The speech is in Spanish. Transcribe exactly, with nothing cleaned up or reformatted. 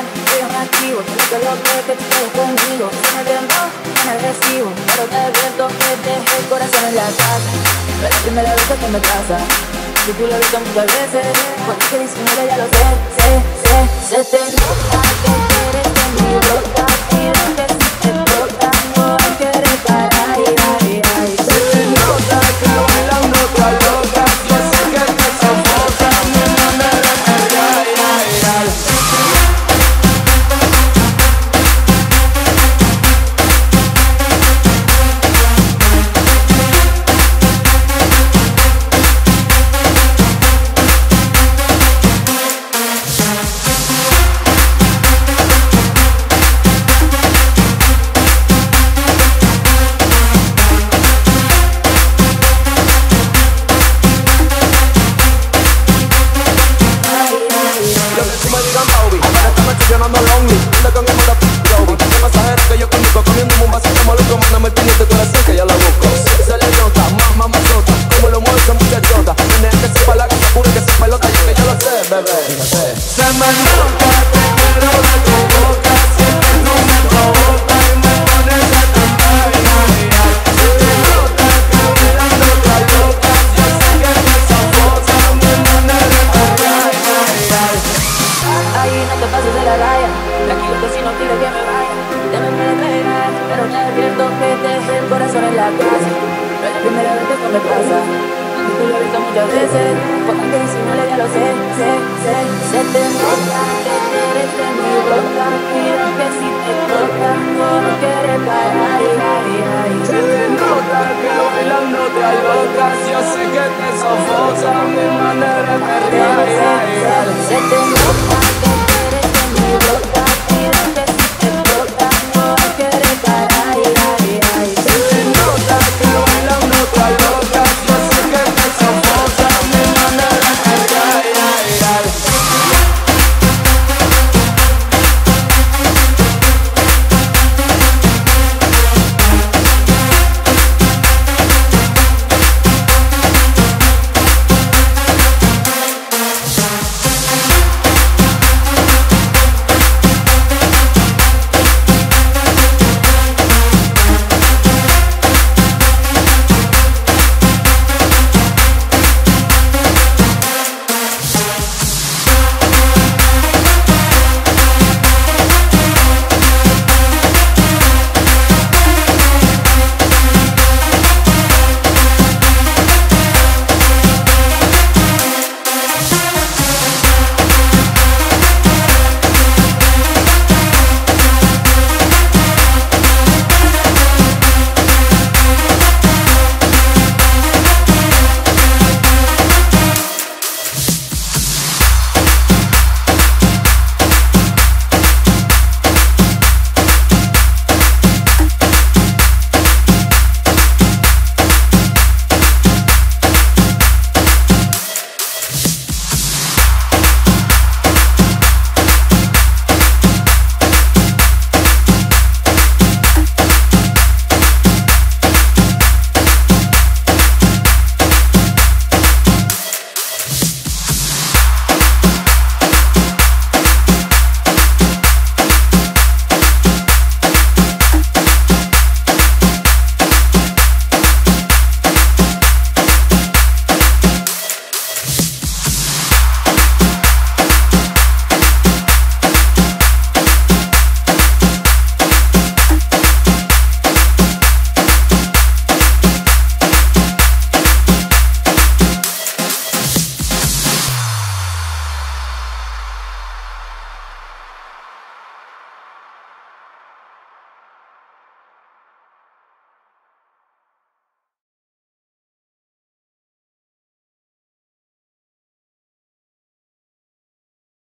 mal, yo me activo. Lo que lo que que te conmigo. Me demás, me recibo, pero te advierto que dejé el corazón en la casa. No es la primera vez que me pasa. Si tú lo has visto muchas veces, cuando te disimula ya lo sé, sé, sé. Se te nota que quieres que mi brota, quiero que si te toca no hay que reparar. Ay, ay, ay. Se te nota que bailando te alocas, yo sé que te sofoca mi manera de perrear. Ay, ay, ay. Yo no ando lonely, ando con el moda Joby. Qué pasajero que yo conduco, comiendo un vasito maluco. Mándame el pino de tu corazón que ya la busco. Se le nota, más mamazota, como lo mueve esa muchachota. Tiene que sepa la cosa pura, que se pelota, yo que yo lo sé, bebé. Se me nota que quiero de tu boca, siempre tú me provocas y me pones a cantar. Se te nota que bailando te alocas, yo sé que te sofoca mi manera de perrear. Ahí no te pases de la raya, tranquilo que si no quieres que me vaya. Te me puedes pegar, pero te advierto que dejé el corazón en la casa. No es la primera vez que esto me pasa. Y tú lo has visto muchas veces, cuando te disimula ya lo sé, sé, sé. Se te nota que quieres que mi brota, quiero que si te toca no lo quieres parar. Ay, ay, ay. Se te nota que bailando te alocas, yo sé que te sofoca mi manera de perrear. Se te nota